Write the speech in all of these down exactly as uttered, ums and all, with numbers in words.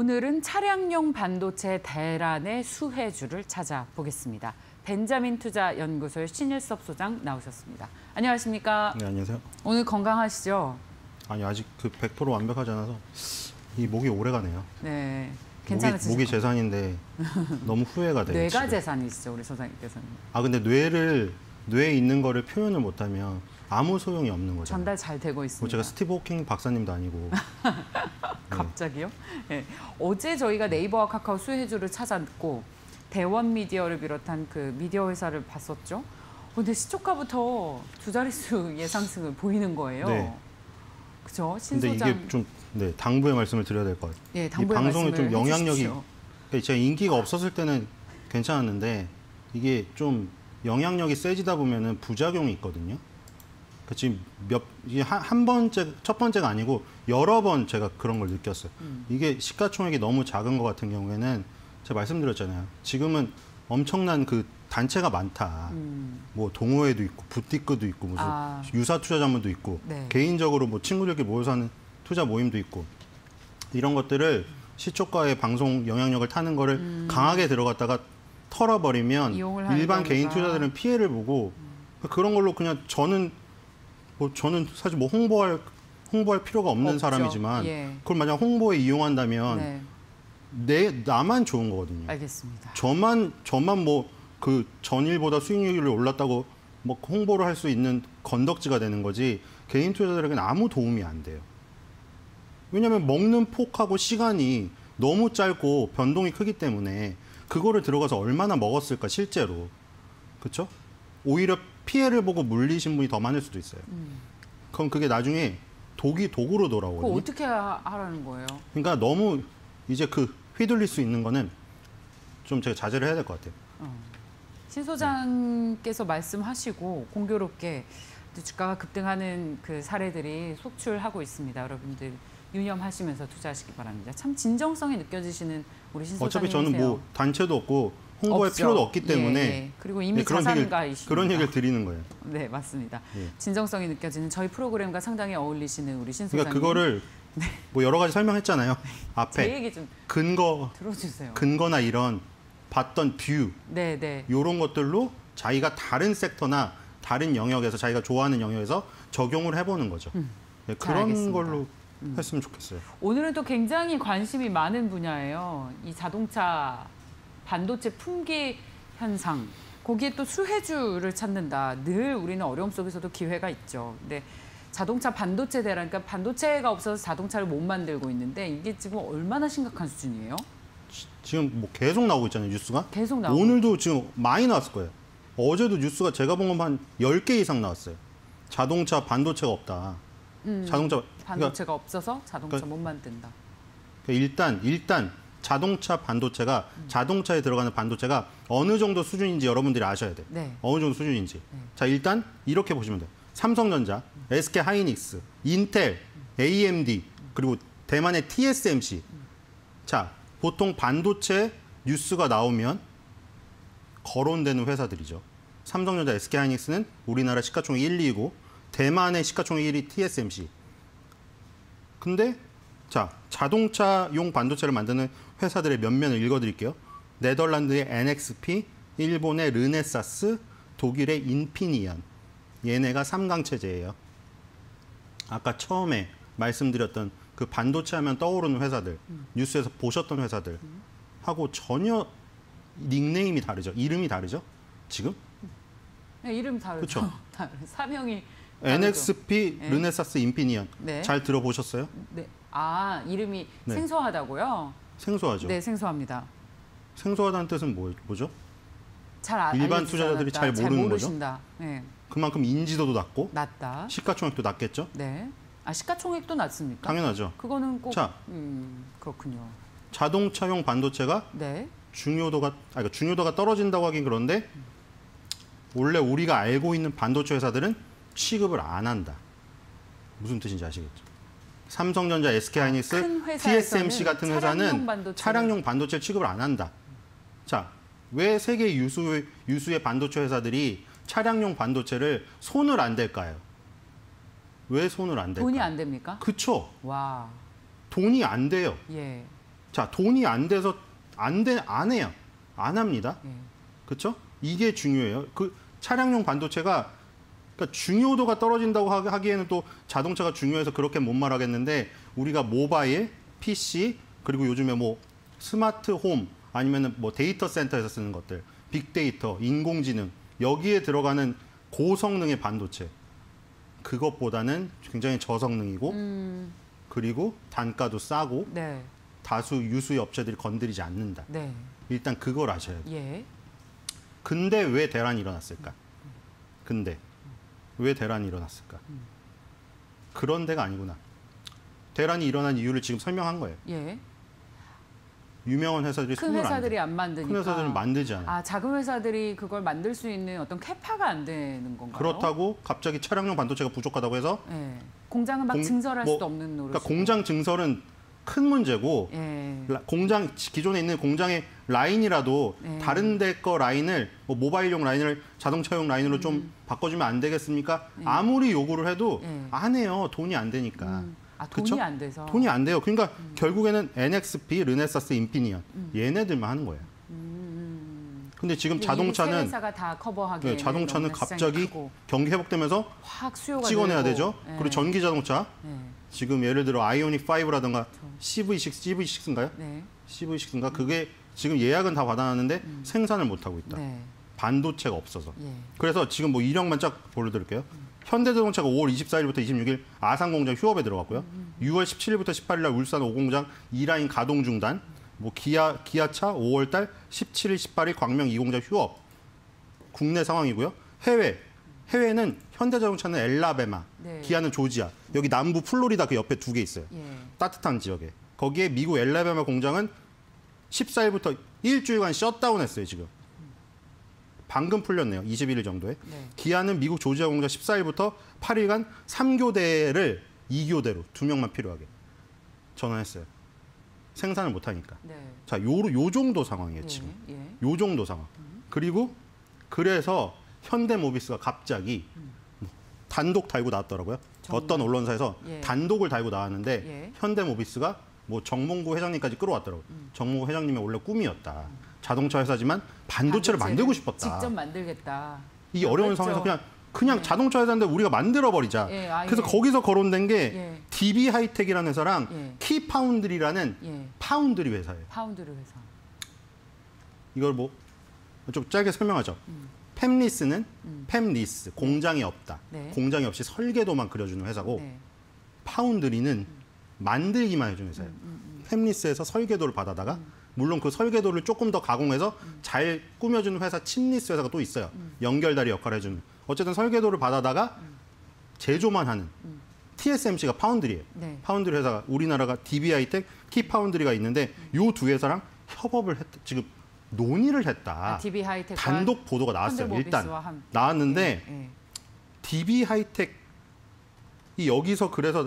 오늘은 차량용 반도체 대란의 수혜주를 찾아보겠습니다. 벤자민 투자연구소의 신일섭 소장 나오셨습니다. 안녕하십니까? 네, 안녕하세요. 오늘 건강하시죠? 아니, 아직 그 백 퍼센트 완벽하지 않아서 이 목이 오래가네요. 네, 괜찮으시죠? 목이, 목이 재산인데 너무 후회가 돼요. 뇌가 지금. 재산이시죠, 우리 소장님께서는. 아, 근데 뇌를, 뇌에 있는 거를 표현을 못하면 아무 소용이 없는 거죠. 전달 잘 되고 있습니다. 뭐 제가 스티브 호킹 박사님도 아니고. 갑자기요? 네. 어제 저희가 네이버와 카카오 수혜주를 찾았고 대원 미디어를 비롯한 그 미디어 회사를 봤었죠. 근데 시초가부터 두 자릿수 예상승을 보이는 거예요. 네. 그죠? 신 근데 소장. 이게 좀 네, 당부의 말씀을 드려야 될 것 같아요. 예, 당부의 이 방송에 좀 영향력이, 해주십시오. 제가 인기가 없었을 때는 괜찮았는데 이게 좀 영향력이 세지다 보면은 부작용이 있거든요. 그 지금 몇, 한, 한 번째, 첫 번째가 아니고 여러 번 제가 그런 걸 느꼈어요. 음. 이게 시가총액이 너무 작은 것 같은 경우에는 제가 말씀드렸잖아요. 지금은 엄청난 그 단체가 많다. 음. 뭐 동호회도 있고 부티크도 있고 무슨 아. 유사 투자자문도 있고 네. 개인적으로 뭐 친구들끼리 모여서 하는 투자 모임도 있고 이런 것들을 시초가의 방송 영향력을 타는 거를 음. 강하게 들어갔다가 털어버리면 일반 개인 투자자들은 피해를 보고 음. 그런 걸로 그냥 저는 뭐 저는 사실 뭐 홍보할 홍보할 필요가 없는 없죠. 사람이지만 예. 그걸 만약 홍보에 이용한다면 네. 내 나만 좋은 거거든요. 알겠습니다. 저만 저만 뭐 그 전일보다 수익률이 올랐다고 뭐 홍보를 할 수 있는 건덕지가 되는 거지 개인 투자자들에게는 아무 도움이 안 돼요. 왜냐하면 먹는 폭하고 시간이 너무 짧고 변동이 크기 때문에 그거를 들어가서 얼마나 먹었을까 실제로 그렇죠? 오히려 피해를 보고 물리신 분이 더 많을 수도 있어요. 음. 그럼 그게 나중에 독이 독으로 돌아오거든요. 그거 어떻게 하라는 거예요? 그러니까 너무 이제 그 휘둘릴 수 있는 거는 좀 제가 자제를 해야 될 것 같아요. 어. 신 소장께서 네. 말씀하시고 공교롭게 주가가 급등하는 그 사례들이 속출하고 있습니다. 여러분들 유념하시면서 투자하시기 바랍니다. 참 진정성이 느껴지시는 우리 신 소장님이세요. 어차피 저는 뭐 단체도 없고 홍보할 없죠. 필요도 없기 때문에 예, 예. 그리고 이미 네, 그런 자산가이십니다. 그런 얘기를 드리는 거예요. 네, 맞습니다. 예. 진정성이 느껴지는 저희 프로그램과 상당히 어울리시는 우리 신 소장님. 그러니까 그거를 네. 뭐 여러 가지 설명했잖아요. 앞에 제 얘기 좀 근거 들어주세요. 근거나 이런 봤던 뷰, 네, 네. 이런 것들로 자기가 다른 섹터나 다른 영역에서 자기가 좋아하는 영역에서 적용을 해보는 거죠. 음, 네, 그런 알겠습니다. 걸로 음. 했으면 좋겠어요. 오늘은 또 굉장히 관심이 많은 분야예요. 이 자동차 반도체 품귀 현상. 거기에 또 수혜주를 찾는다. 늘 우리는 어려움 속에서도 기회가 있죠. 근데 자동차 반도체 대란, 그러니까 반도체가 없어서 자동차를 못 만들고 있는데 이게 지금 얼마나 심각한 수준이에요? 지금 뭐 계속 나오고 있잖아요, 뉴스가. 계속 나오고 오늘도 지금 많이 나왔을 거예요. 어제도 뉴스가 제가 본 건 한 열 개 이상 나왔어요. 자동차 반도체가 없다. 음, 자동차 반도체가 그러니까, 없어서 자동차 그러니까, 못 만든다. 그러니까 일단 일단 자동차 반도체가 음. 자동차에 들어가는 반도체가 어느 정도 수준인지 여러분들이 아셔야 돼요. 네. 어느 정도 수준인지. 네. 자, 일단 이렇게 보시면 돼요. 삼성전자, 음. 에스케이 하이닉스, 인텔, 음. 에이엠디, 그리고 대만의 티에스엠씨. 음. 자, 보통 반도체 뉴스가 나오면 거론되는 회사들이죠. 삼성전자, 에스케이 하이닉스는 우리나라 시가총액 일, 이이고 대만의 시가총액 일 위 티에스엠씨. 근데 자, 자동차용 반도체를 만드는 회사들의 면면을 읽어드릴게요. 네덜란드의 엔엑스피, 일본의 르네사스, 독일의 인피니언. 얘네가 삼강체제예요. 아까 처음에 말씀드렸던 그 반도체 하면 떠오르는 회사들, 음. 뉴스에서 보셨던 회사들 음. 하고 전혀 닉네임이 다르죠. 이름이 다르죠. 지금? 네, 이름 다르죠. 그렇죠. 사명이 엔엑스피, 네. 르네사스, 인피니언. 네. 잘 들어보셨어요? 네. 아, 이름이 네. 생소하다고요? 생소하죠. 네, 생소합니다. 생소하다는 뜻은 뭐, 뭐죠? 잘 아, 일반 투자자들이 잘 모르는 거죠. 네. 그만큼 인지도도 낮고 낮다. 시가총액도 낮겠죠? 네. 아, 시가총액도 낮습니까? 당연하죠. 그거는 꼭 자, 음, 그렇군요. 자동차용 반도체가 네. 중요도가 아, 그러니까 중요도가 떨어진다고 하긴 그런데 음. 원래 우리가 알고 있는 반도체 회사들은 취급을 안 한다. 무슨 뜻인지 아시겠죠? 삼성전자, 에스케이 하이닉스, 티에스엠씨 같은 회사는 차량용, 반도체. 차량용 반도체를 취급을 안 한다. 자, 왜 세계 유수, 유수의 반도체 회사들이 차량용 반도체를 손을 안 댈까요? 왜 손을 안 댈까요? 돈이 안 됩니까? 그쵸. 와. 돈이 안 돼요. 예. 자, 돈이 안 돼서 안 돼, 안 해요. 안 합니다. 예. 그렇죠? 이게 중요해요. 그 차량용 반도체가 그러니까 중요도가 떨어진다고 하기에는 또 자동차가 중요해서 그렇게 못 말하겠는데 우리가 모바일, 피씨 그리고 요즘에 뭐 스마트 홈 아니면은 뭐 데이터 센터에서 쓰는 것들, 빅데이터, 인공지능 여기에 들어가는 고성능의 반도체 그것보다는 굉장히 저성능이고 음. 그리고 단가도 싸고 네. 다수 유수의 업체들이 건드리지 않는다. 네. 일단 그걸 아셔야 돼요. 예. 근데 왜 대란이 일어났을까? 근데 왜 대란이 일어났을까? 그런 데가 아니구나. 대란이 일어난 이유를 지금 설명한 거예요. 예. 유명한 회사들이 큰 손을 안 회사들이 대. 안 만드니까. 큰 회사들은 만들지 않아요. 아, 작은 회사들이 그걸 만들 수 있는 어떤 캐파가 안 되는 건가요? 그렇다고 갑자기 차량용 반도체가 부족하다고 해서 예. 공장은 막 공- 증설할 뭐, 수도 없는 노릇. 그러니까 공장 증설은 큰 문제고 예. 라- 공장 기존에 있는 공장의 라인이라도 네. 다른 데 거 라인을 뭐 모바일용 라인을 자동차용 라인으로 좀 바꿔주면 안 되겠습니까? 아무리 요구를 해도 네. 안 해요. 돈이 안 되니까. 음. 아, 돈이 그쵸? 안 돼서. 돈이 안 돼요. 그러니까 결국에는 엔엑스피, 르네사스, 인피니언 얘네들만 하는 거예요. 근데 지금 근데 이 세 자동차는 회사가 다 커버하기 네, 자동차는 갑자기 경기 회복되면서 확 수요가 찍어내야 늘고. 되죠. 예. 그리고 전기 자동차 네. 지금 예를 들어 아이오닉 오라든가 씨브이 육, 씨브이 육인가요? 네. 씨브이 육인가? 그게 지금 예약은 다 받아놨는데 생산을 못 하고 있다. 네. 반도체가 없어서. 예. 그래서 지금 뭐 이력만 쫙 보여드릴게요. 현대자동차가 오월 이십사일부터 이십육일 아산 공장 휴업에 들어갔고요. 유월 십칠일부터 십팔일 날 울산 오 공장 이 라인 가동 중단. 뭐 기아 기아차 오월 달 십칠일, 십팔일 광명 이 공장 휴업. 국내 상황이고요. 해외 해외는 현대자동차는 엘라베마, 네. 기아는 조지아. 여기 남부 플로리다 그 옆에 두 개 있어요. 예. 따뜻한 지역에. 거기에 미국 엘라베마 공장은 십사일부터 일주일간 셧다운했어요, 지금. 방금 풀렸네요. 이십일 일 정도에. 네. 기아는 미국 조지아 공장 십사일부터 팔일간 삼 교대를 이 교대로 두 명만 필요하게 전환했어요. 생산을 못 하니까. 네. 자, 요, 요 정도 상황이에요, 지금. 예. 예. 요 정도 상황. 그리고 그래서 현대모비스가 갑자기 단독 달고 나왔더라고요. 정말? 어떤 언론사에서 예. 단독을 달고 나왔는데 예. 현대모비스가 뭐 정몽구 회장님까지 끌어왔더라고요. 정몽구 회장님의 원래 꿈이었다. 자동차 회사지만 반도체를 만들고 싶었다. 직접 만들겠다. 이 어려운 그랬죠. 상황에서 그냥 그냥 네. 자동차 회사인데 우리가 만들어 버리자. 예, 아, 그래서 예. 거기서 거론된 게 예. 디비 하이텍이라는 회사랑 예. 키파운드리라는 예. 파운드리 회사예요. 파운드리 회사. 이걸 뭐 좀 짧게 설명하죠. 음. 팹리스는 팹리스 공장이 없다. 네. 공장이 없이 설계도만 그려주는 회사고 네. 파운드리는 만들기만 해주는 회사예요. 팹리스에서 설계도를 받아다가 물론 그 설계도를 조금 더 가공해서 잘 꾸며주는 회사 칩리스 회사가 또 있어요. 연결다리 역할을 해주는. 어쨌든 설계도를 받아다가 제조만 하는 티에스엠씨가 파운드리예요. 네. 파운드리 회사가 우리나라가 디비하이텍, 키파운드리가 있는데 요 두 회사랑 협업을 했 지금 논의를 했다. 아, 디비 하이텍 단독 보도가 나왔어요. 일단 함... 나왔는데 예. 예. 디비 하이텍이 여기서 그래서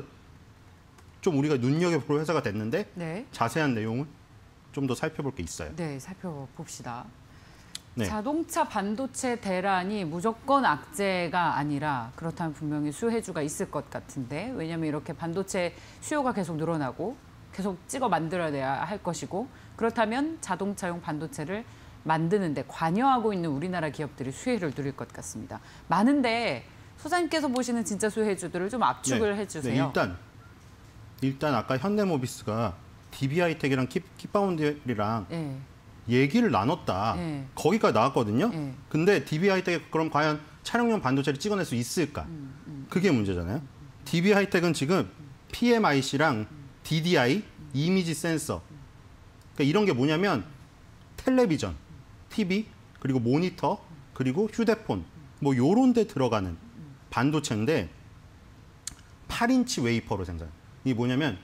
좀 우리가 눈여겨볼 회사가 됐는데 네. 자세한 내용을 좀 더 살펴볼 게 있어요. 네, 살펴봅시다. 네. 자동차 반도체 대란이 무조건 악재가 아니라 그렇다면 분명히 수혜주가 있을 것 같은데 왜냐하면 이렇게 반도체 수요가 계속 늘어나고 계속 찍어 만들어야 할 것이고 그렇다면 자동차용 반도체를 만드는데 관여하고 있는 우리나라 기업들이 수혜를 누릴 것 같습니다. 많은데 소장님께서 보시는 진짜 수혜주들을 좀 압축을 네. 해주세요. 네, 일단 일단 아까 현대모비스가 디비하이텍이랑 키, 키파운드리랑 예. 얘기를 나눴다. 네. 거기까지 나왔거든요. 네. 근데 디비하이텍이 그럼 과연 차량용 반도체를 찍어낼 수 있을까? 음, 음. 그게 문제잖아요. 디비하이텍은 지금 피엠아이씨랑 디디아이, 이미지 센서. 그러니까 이런 게 뭐냐면 텔레비전, 티비, 그리고 모니터, 그리고 휴대폰 뭐 요런 데 들어가는 반도체인데 팔 인치 웨이퍼로 생산. 이게 뭐냐면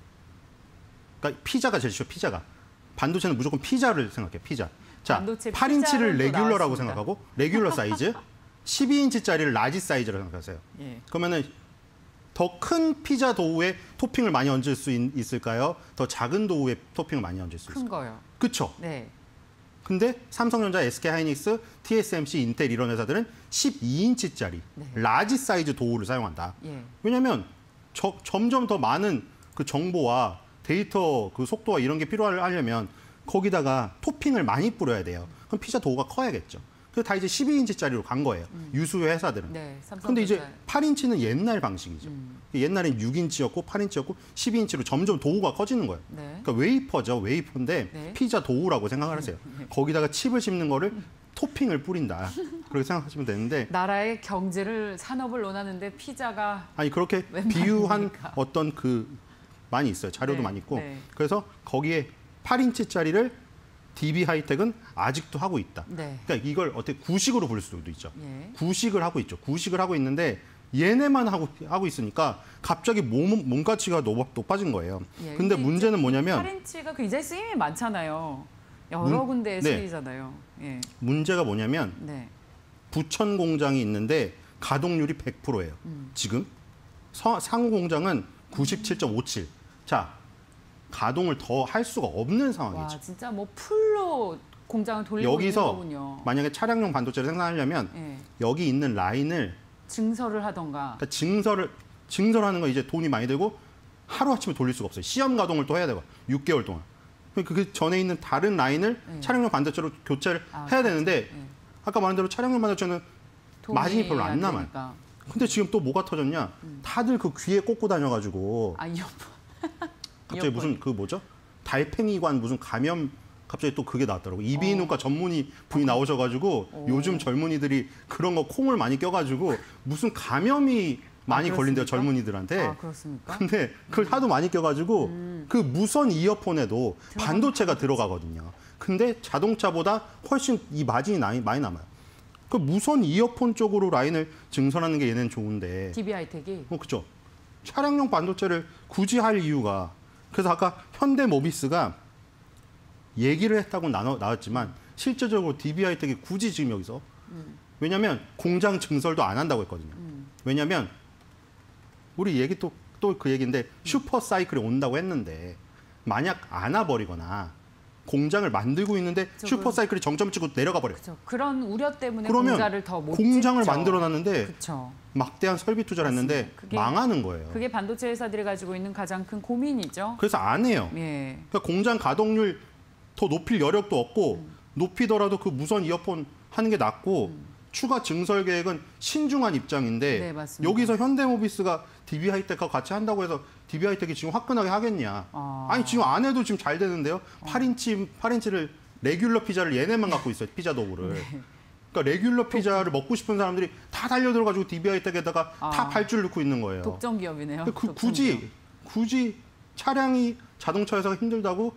그러니까 피자가 제일 쉬워, 피자가. 반도체는 무조건 피자를 생각해, 피자. 자, 반도체 팔 인치를 피자로 또 레귤러라고 나왔습니다. 생각하고 레귤러 사이즈, 십이 인치짜리를 라지 사이즈라고 생각하세요. 예. 그러면은 더 큰 피자 도우에 토핑을 많이 얹을 수 있, 있을까요? 더 작은 도우에 토핑을 많이 얹을 수 큰 있을까요? 거요. 그렇죠. 네. 근데 삼성전자, 에스케이하이닉스, 티에스엠씨, 인텔 이런 회사들은 십이 인치짜리 네. 라지 사이즈 도우를 사용한다. 예. 왜냐하면 저, 점점 더 많은 그 정보와 데이터 그 속도와 이런 게 필요하려면 거기다가 토핑을 많이 뿌려야 돼요. 그럼 피자 도우가 커야겠죠. 그래서 다 이제 십이 인치짜리로 간 거예요. 음. 유수 회사들은. 네, 근데 이제 팔 인치는 옛날 방식이죠. 음. 옛날엔 육 인치였고 팔 인치였고 십이 인치로 점점 도우가 커지는 거예요. 네. 그러니까 웨이퍼죠. 웨이퍼인데 네. 피자 도우라고 생각을 하세요. 네. 거기다가 칩을 씹는 거를 토핑을 뿌린다. 그렇게 생각하시면 되는데 나라의 경제를 산업을 논하는데 피자가 아니 그렇게 비유한 어떤 그 많이 있어요. 자료도 네. 많이 있고. 네. 그래서 거기에 팔 인치짜리를 디비 하이텍은 아직도 하고 있다. 네. 그러니까 이걸 어떻게 구식으로 부를 수도 있죠. 예. 구식을 하고 있죠. 구식을 하고 있는데 얘네만 하고 하고 있으니까 갑자기 몸 몸가치가 높아진 거예요. 예. 근데 문제는 뭐냐면 팔 인치가 굉장히 쓰임이 많잖아요. 여러 문, 군데에 네. 쓰이잖아요. 예. 문제가 뭐냐면 네. 부천 공장이 있는데 가동률이 백 퍼센트예요. 음. 지금 서, 상호 공장은 구십칠 점 오칠. 자. 가동을 더 할 수가 없는 상황이죠. 와, 진짜 뭐 풀로 공장을 돌리고 여기서 있는 거군요. 만약에 차량용 반도체를 생산하려면 네. 여기 있는 라인을 증설을 하던가. 그러니까 증설을 증설하는 건 이제 돈이 많이 들고 하루 아침에 돌릴 수가 없어요. 시험 가동을 또 해야 되고 육 개월 동안. 그 전에 있는 다른 라인을 네. 차량용 반도체로 교체를 아, 해야 되는데 네. 아까 말한 대로 차량용 반도체는 마진이 별로 안, 안 남아요. 되니까. 근데 지금 또 뭐가 터졌냐? 음. 다들 그 귀에 꽂고 다녀가지고. 아, 이어폰. 갑자기 무슨 그 뭐죠? 달팽이관 무슨 감염 갑자기 또 그게 나왔더라고. 이비인후과 어. 전문의 분이 나오셔가지고 오. 요즘 젊은이들이 그런 거 콩을 많이 껴가지고 무슨 감염이 많이 아, 걸린대요 젊은이들한테. 아 그렇습니까? 근데 그걸 음. 하도 많이 껴가지고 음. 그 무선 이어폰에도 반도체가 들어가거든요. 근데 자동차보다 훨씬 이 마진이 많이 남아요. 그 무선 이어폰 쪽으로 라인을 증설하는 게 얘네는 좋은데. 디비 하이텍이. 어 그렇죠. 차량용 반도체를 굳이 할 이유가. 그래서 아까 현대모비스가 얘기를 했다고 나눠, 나왔지만 실제적으로 디비 하이텍이 굳이 지금 여기서 음. 왜냐하면 공장 증설도 안 한다고 했거든요. 음. 왜냐하면 우리 얘기 또 또 그 얘기인데 음. 슈퍼 사이클이 온다고 했는데 만약 안 와버리거나 공장을 만들고 있는데 슈퍼 사이클이 정점 찍고 내려가 버려요. 그쵸. 그런 우려 때문에 공장을 더 못 공장을 짓죠. 만들어놨는데 그쵸. 막대한 설비 투자를 했는데 그게, 망하는 거예요. 그게 반도체 회사들이 가지고 있는 가장 큰 고민이죠. 그래서 안 해요. 예. 그러니까 공장 가동률 더 높일 여력도 없고 음. 높이더라도 그 무선 이어폰 하는 게 낫고 음. 추가 증설 계획은 신중한 입장인데 네, 여기서 현대모비스가 디비 하이텍하고 같이 한다고 해서 디비 하이텍이 지금 화끈하게 하겠냐. 아. 아니 지금 안 해도 지금 잘 되는데요. 어. 팔 인치, 팔 인치를 레귤러 피자를 얘네만 갖고 있어요. 피자 도구를. 네. 그러니까 레귤러 피자를 먹고 싶은 사람들이 다 달려들어가지고 디비 하이텍에다가 아. 다 발줄 넣고 있는 거예요. 독점 기업이네요. 그, 독점 굳이 기업. 굳이 차량이 자동차 회사가 힘들다고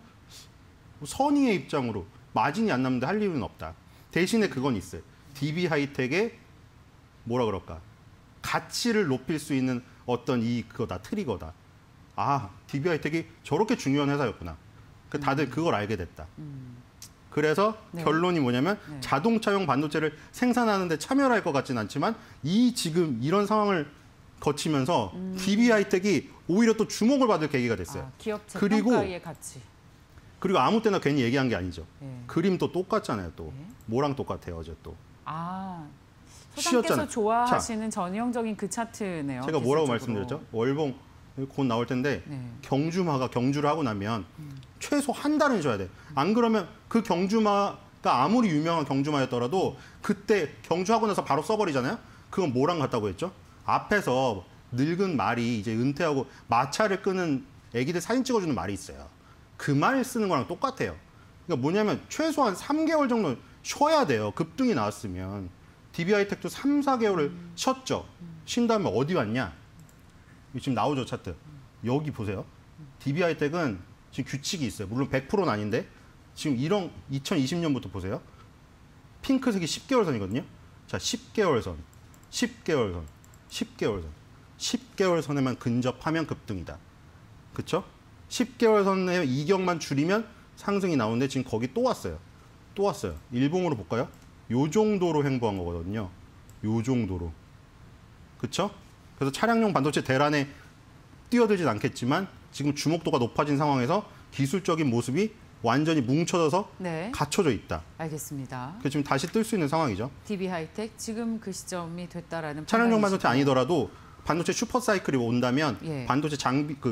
선의의 입장으로 마진이 안 남는데 할 이유는 없다. 대신에 그건 있어요. 디비 하이텍의 뭐라 그럴까 가치를 높일 수 있는 어떤 이 그거다 트리거다. 아 디비 하이텍이 저렇게 중요한 회사였구나. 그 다들 음. 그걸 알게 됐다. 음. 그래서 네. 결론이 뭐냐면 네. 자동차용 반도체를 생산하는데 참여를 할 것 같지는 않지만 이 지금 이런 상황을 거치면서 음. 디비 하이텍이 오히려 또 주목을 받을 계기가 됐어요. 아, 기업 재평가의 가치. 그리고 아무 때나 괜히 얘기한 게 아니죠. 네. 그림도 똑같잖아요. 또 네. 뭐랑 똑같아요. 어제 또. 아, 소장께서 좋아하시는 자, 전형적인 그 차트네요. 제가 뭐라고 말씀드렸죠? 월봉 곧 나올 텐데 네. 경주마가 경주를 하고 나면 음. 최소 한 달은 줘야 돼. 안 그러면 그 경주마가 아무리 유명한 경주마였더라도 그때 경주하고 나서 바로 써버리잖아요. 그건 뭐랑 같다고 했죠? 앞에서 늙은 말이 이제 은퇴하고 마차를 끄는 애기들 사진 찍어주는 말이 있어요. 그 말 쓰는 거랑 똑같아요. 그러니까 뭐냐면 최소한 삼 개월 정도 쉬어야 돼요. 급등이 나왔으면. 디비 하이텍도 삼, 사 개월을 음. 쉬었죠. 쉰 다음에 어디 왔냐? 지금 나오죠, 차트. 여기 보세요. 디비 하이텍은 지금 규칙이 있어요. 물론 백 퍼센트는 아닌데 지금 이런 이천이십 년부터 보세요. 핑크색이 십 개월 선이거든요. 자, 십 개월 선, 십 개월 선, 십 개월 선. 십 개월 선에만 근접하면 급등이다. 그렇죠? 십 개월 선에 이격만 줄이면 상승이 나오는데 지금 거기 또 왔어요. 또 왔어요. 일봉으로 볼까요? 요 정도로 횡보한 거거든요. 요 정도로. 그렇죠? 그래서 차량용 반도체 대란에 뛰어들진 않겠지만 지금 주목도가 높아진 상황에서 기술적인 모습이 완전히 뭉쳐져서 네. 갖춰져 있다. 알겠습니다. 그래서 지금 다시 뜰 수 있는 상황이죠. 디비 하이텍 지금 그 시점이 됐다라는 차량용 반도체 아니더라도 반도체 슈퍼 사이클이 온다면 예. 반도체 장비 그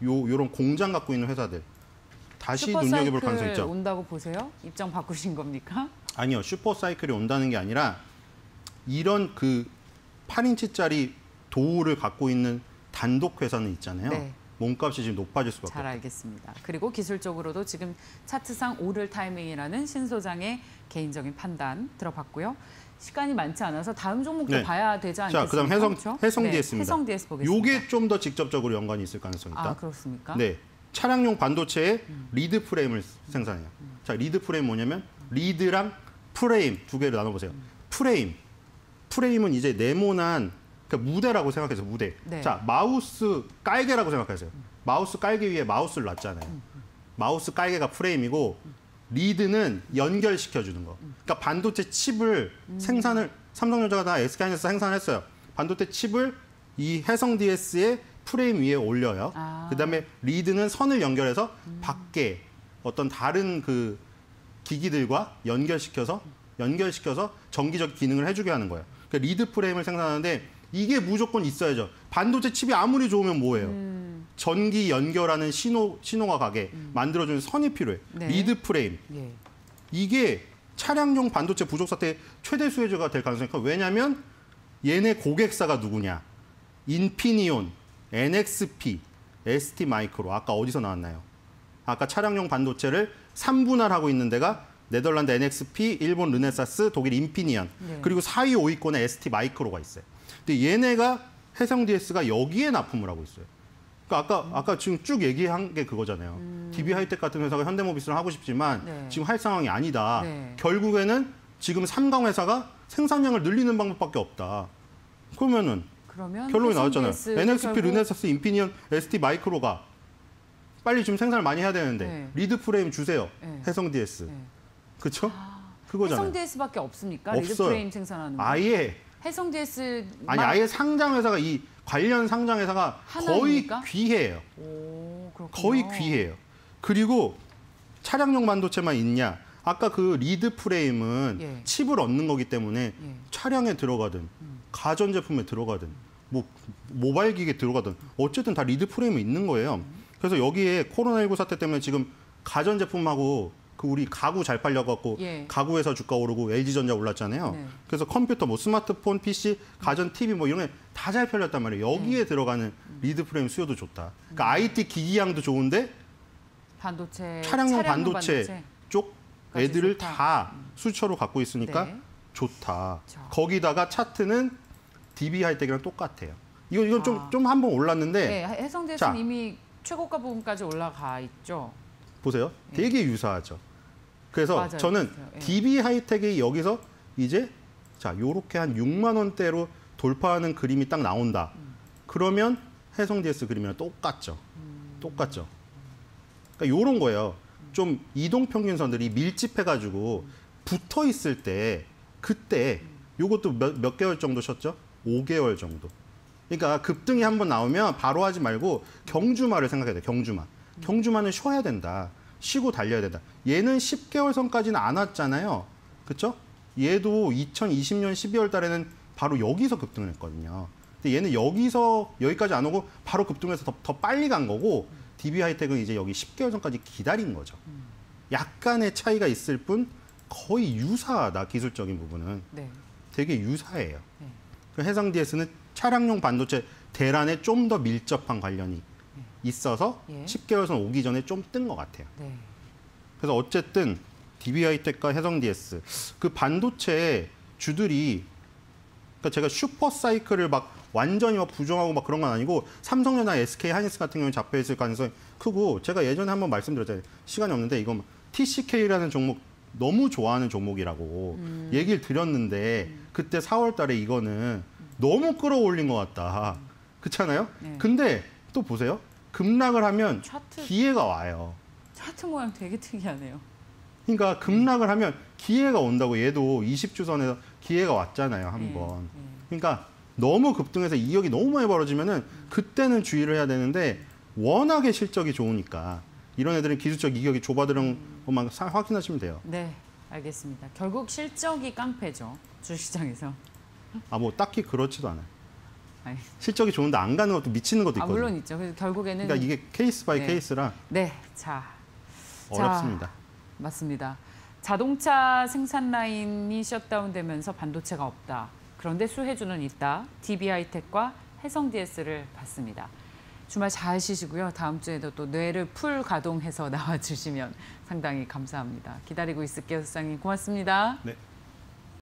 요 요런 공장 갖고 있는 회사들 다시 눈여겨볼 가능성이 있죠. 온다고 보세요? 입장 바꾸신 겁니까? 아니요. 슈퍼사이클이 온다는 게 아니라 이런 그 팔 인치짜리 도우를 갖고 있는 단독 회사는 있잖아요. 네. 몸값이 지금 높아질 수밖에 없어요. 잘 알겠습니다. 그리고 기술적으로도 지금 차트상 오를 타이밍이라는 신 소장의 개인적인 판단 들어봤고요. 시간이 많지 않아서 다음 종목도 네. 봐야 되지 않겠습니까? 자, 그다음 해성 그렇죠? 해성 네, 디에스입니다. 해성 디에스 보겠습니다. 요게 좀 더 직접적으로 연관이 있을 가능성이 있다. 아, 그렇습니까? 네. 차량용 반도체에 음. 리드 프레임을 생산해요. 음. 자, 리드 프레임 뭐냐면 리드랑 프레임 두 개를 나눠 보세요. 음. 프레임. 프레임은 이제 네모난 그러니까 무대라고 생각해서 무대. 네. 자, 마우스 깔개라고 생각하세요. 음. 마우스 깔개 위에 마우스를 놨잖아요. 음. 마우스 깔개가 프레임이고 음. 리드는 연결시켜 주는 거. 음. 그러니까 반도체 칩을 음. 생산을 삼성전자가 다 에스케이하이닉스 생산했어요. 반도체 칩을 이 해성 디에스의 프레임 위에 올려요. 아. 그다음에 리드는 선을 연결해서 음. 밖에 어떤 다른 그 기기들과 연결시켜서 연결시켜서 전기적 기능을 해주게 하는 거예요. 그러니까 리드 프레임을 생산하는데 이게 무조건 있어야죠. 반도체 칩이 아무리 좋으면 뭐예요? 음. 전기 연결하는 신호 신호가 가게 음. 만들어주는 선이 필요해. 네. 리드 프레임. 예. 이게 차량용 반도체 부족 사태의 최대 수혜자가 될 가능성이 커요. 왜냐하면 얘네 고객사가 누구냐? 인피니온, 엔엑스피, 에스티마이크로. 아까 어디서 나왔나요? 아까 차량용 반도체를 삼 분할하고 있는 데가 네덜란드 엔엑스피, 일본 르네사스, 독일 인피니언, 네. 그리고 사 위, 오 위권에 에스티마이크로가 있어요. 근데 얘네가 해성 디에스가 여기에 납품을 하고 있어요. 그러니까 아까, 음. 아까 지금 쭉 얘기한 게 그거잖아요. 음. 디비하이텍 같은 회사가 현대모비스를 하고 싶지만 네. 지금 할 상황이 아니다. 네. 결국에는 지금 삼강 회사가 생산량을 늘리는 방법밖에 없다. 그러면은 그러면 결론이 나왔잖아요. 엔엑스피, 결국... 르네사스, 인피니언, 에스티마이크로가 빨리 지금 생산을 많이 해야 되는데 네. 리드 프레임 주세요. 네. 해성 디에스. 네. 그렇죠? 아, 그거잖아요. 해성 디에스밖에 없습니까? 없어요. 리드 프레임 생산하는 거. 아예 해성 디에스 아니 아예 상장 회사가 이 관련 상장 회사가 거의 귀해요. 오, 거의 귀해요. 그리고 차량용 반도체만 있냐? 아까 그 리드 프레임은 예. 칩을 얻는 거기 때문에 예. 차량에 들어가든 음. 가전 제품에 들어가든 뭐 모바일 기기에 들어가든 어쨌든 다 리드 프레임이 있는 거예요. 음. 그래서 여기에 코로나십구 사태 때문에 지금 가전 제품하고 그 우리 가구 잘 팔려갖고 예. 가구에서 주가 오르고 엘지전자 올랐잖아요. 네. 그래서 컴퓨터, 뭐 스마트폰, 피씨, 가전, 티비 뭐 이런 게 다 잘 팔렸단 말이에요. 여기에 네. 들어가는 리드 프레임 수요도 좋다. 그러니까 음. 아이티 기기량도 좋은데 반도체, 차량용 반도체, 반도체 쪽 애들을 좋다. 다 음. 수처로 갖고 있으니까 네. 좋다. 저. 거기다가 차트는 디비하이텍이랑 똑같아요. 이건 이건 좀 좀 한 번 올랐는데 네, 해성대에서는 이미 최고가 부분까지 올라가 있죠. 보세요. 되게 네. 유사하죠. 그래서 맞아요, 저는 네. 디비하이텍이 여기서 이제 자 요렇게 한 육만 원대로 돌파하는 그림이 딱 나온다. 음. 그러면 해성 디에스 그림이랑 똑같죠. 음. 똑같죠. 그러니까 요런 거예요. 좀 이동평균선들이 밀집해가지고 붙어 있을 때 그때 요것도 몇, 몇 개월 정도 쉬었죠? 오 개월 정도. 그러니까 급등이 한번 나오면 바로 하지 말고 경주마를 생각해야 돼. 경주마. 경주마는 쉬어야 된다. 쉬고 달려야 된다. 얘는 십 개월 선까지는 안 왔잖아요. 그렇죠? 얘도 이천이십 년 십이월 달에는 바로 여기서 급등을 했거든요. 근데 얘는 여기서 여기까지 안 오고 바로 급등해서 더, 더 빨리 간 거고 디비하이텍은 이제 여기 십 개월 선까지 기다린 거죠. 약간의 차이가 있을 뿐 거의 유사하다. 기술적인 부분은. 네. 되게 유사해요. 네. 그 해상 디에스는 차량용 반도체 대란에 좀 더 밀접한 관련이 네. 있어서 예. 십 개월 선 오기 전에 좀 뜬 것 같아요. 네. 그래서 어쨌든 디비하이텍과 해성 디에스 그 반도체 주들이 그러니까 제가 슈퍼 사이클을 막 완전히 막 부정하고 막 그런 건 아니고 삼성전자, 에스케이하이닉스 같은 경우는 잡혀 있을 가능성이 크고 제가 예전에 한번 말씀드렸잖아요. 시간이 없는데 이거 티씨케이라는 종목 너무 좋아하는 종목이라고 음. 얘기를 드렸는데 음. 그때 사월 달에 이거는 음. 너무 끌어올린 것 같다. 음. 그렇잖아요? 네. 근데 또 보세요. 급락을 하면 차트, 기회가 와요. 차트 모양 되게 특이하네요. 그러니까 급락을 하면 기회가 온다고 얘도 이십 주선에서 기회가 왔잖아요. 한 번. 네. 네. 그러니까 너무 급등해서 이격이 너무 많이 벌어지면은 그때는 주의를 해야 되는데 워낙에 실적이 좋으니까 이런 애들은 기술적 이격이 좁아들은 것만 확인하시면 돼요. 네, 알겠습니다. 결국 실적이 깡패죠. 주시장에서. 아, 뭐 딱히 그렇지도 않아요. 아니. 실적이 좋은데 안 가는 것도 미치는 것도 아, 있거든요. 물론 있죠. 그래서 결국에는 그러니까 이게 케이스 바이 네. 케이스라 네, 자 어렵습니다. 자, 맞습니다. 자동차 생산 라인이 셧다운되면서 반도체가 없다. 그런데 수혜주는 있다. 디비하이텍과 해성디에스를 봤습니다. 주말 잘 쉬시고요. 다음 주에도 또 뇌를 풀 가동해서 나와주시면 상당히 감사합니다. 기다리고 있을게요, 소장님. 고맙습니다. 네.